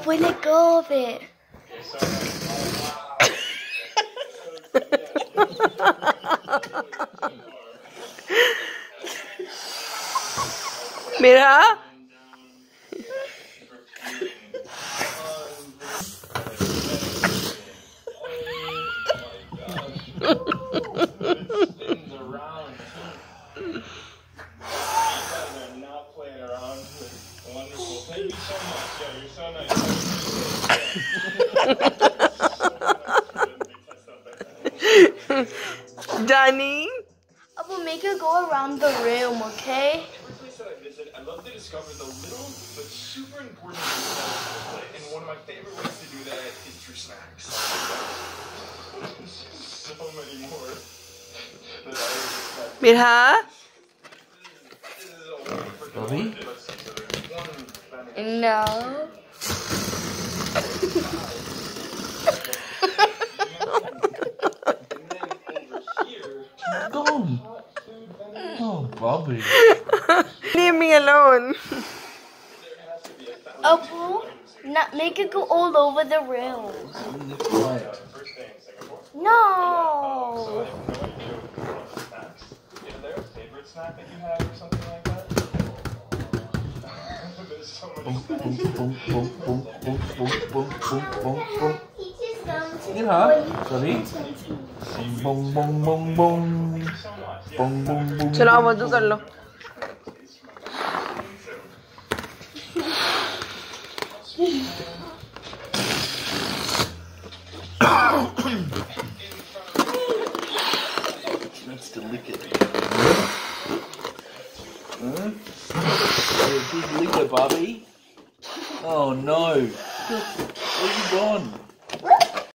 boy, let go of it. Mira. Danny? I will make it go around the room, okay? Every place that I visit, I love to discover the little but super important details, and one of my favorite ways to do that is through snacks. So many more that I expect. Mira? Bobby? No. Gone. Oh, Bobby. Leave me alone. Abu, not make it go all over the room. Right. No. Is there a favorite snack that you have or something like that? There's so many Boom, boom, snacks. boom, boom, boom, boom, boom, boom, boom, boom, boom. Mira, sorry. Boom, boom, boom, boom. Boom, boom, boom. चलो आप मधु कर लो. Let's to lick it. Huh? Big licker, Bobby. Oh no. Where's he gone?